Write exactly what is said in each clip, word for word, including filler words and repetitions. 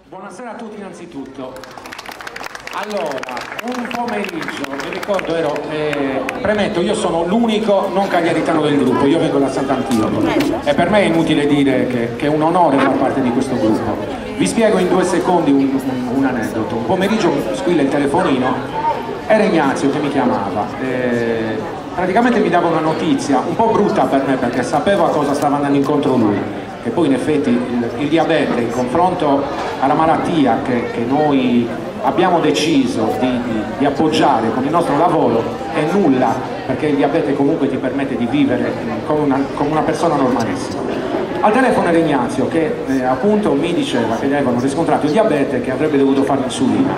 Buonasera a tutti innanzitutto. Allora, un pomeriggio, mi ricordo, ero, eh, premetto, io sono l'unico non cagliaritano del gruppo, io vengo da Sant'Antioco e per me è inutile dire che, che è un onore far parte di questo gruppo. Vi spiego in due secondi un, un, un aneddoto. Un pomeriggio squilla il telefonino, era Ignazio che mi chiamava, eh, praticamente mi dava una notizia un po' brutta per me perché sapevo a cosa stava andando incontro lui, che poi in effetti il, il diabete in confronto alla malattia che, che noi abbiamo deciso di, di, di appoggiare con il nostro lavoro è nulla, perché il diabete comunque ti permette di vivere come una, come una persona normalissima. Al telefono era Ignazio che eh, appunto mi diceva che gli avevano riscontrato il diabete e che avrebbe dovuto fare l'insulina.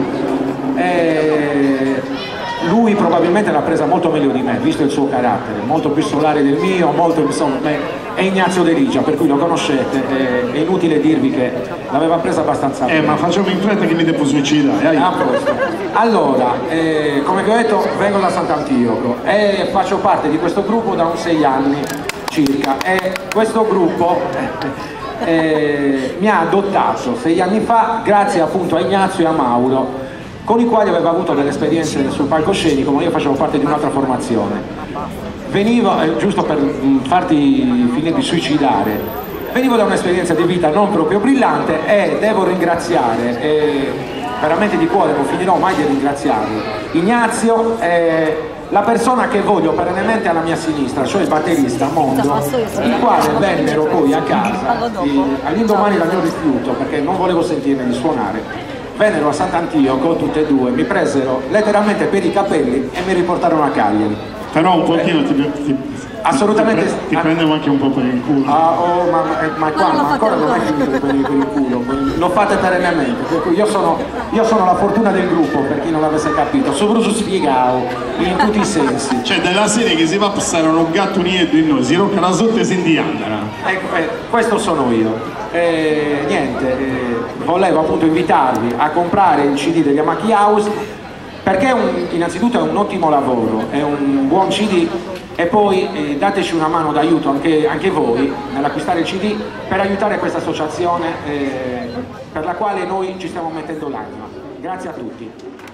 E lui probabilmente l'ha presa molto meglio di me, visto il suo carattere, molto più solare del mio, molto insomma, è Ignazio De Rigia, per cui lo conoscete, è, è inutile dirvi che l'aveva presa abbastanza bene. Eh, ma facciamo in fretta che mi devo suicidare. Ah, allora, eh, come vi ho detto, vengo da Sant'Antioco e faccio parte di questo gruppo da un sei anni circa, e questo gruppo eh, eh, mi ha adottato sei anni fa grazie appunto a Ignazio e a Mauro, con i quali avevo avuto delle esperienze sul palcoscenico, ma io facevo parte di un'altra formazione. Venivo, eh, giusto per mh, farti finire di suicidare, venivo da un'esperienza di vita non proprio brillante e devo ringraziare, eh, veramente di cuore, non finirò mai di ringraziarlo, Ignazio, eh, la persona che voglio perennemente alla mia sinistra, cioè il batterista Mondo, il quale vennero poi a casa, eh, all'indomani dal mio rifiuto, perché non volevo sentirne di suonare, vennero a Sant'Antioco tutte e due, mi presero letteralmente per i capelli e mi riportarono a Cagliari. Però un pochino eh, ti, ti, assolutamente ti, ti prendevo anche un po' per il culo. Ah, oh, ma, ma, qua, ma ancora non è finito per, per il culo, lo fate perennemente, per cui io sono, io sono la fortuna del gruppo, per chi non l'avesse capito, soprattutto spiegato in tutti i sensi. Cioè della serie che si va a passare un gatto niente in noi, si rocca la sotto e si indiandana. Ecco, eh, questo sono io. Eh, niente, eh, volevo appunto invitarvi a comprare il C D degli Amaki House, perché è un, innanzitutto è un ottimo lavoro, è un buon C D, e poi eh, dateci una mano d'aiuto anche, anche voi nell'acquistare il C D per aiutare questa associazione eh, per la quale noi ci stiamo mettendo l'anima. Grazie a tutti.